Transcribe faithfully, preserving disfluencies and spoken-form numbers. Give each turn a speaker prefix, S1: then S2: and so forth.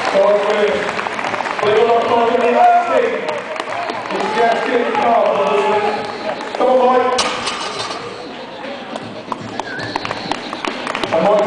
S1: Guys, we're, we're not going to be acting. It's just getting hard, brothers. Come on, Mike. And Mike.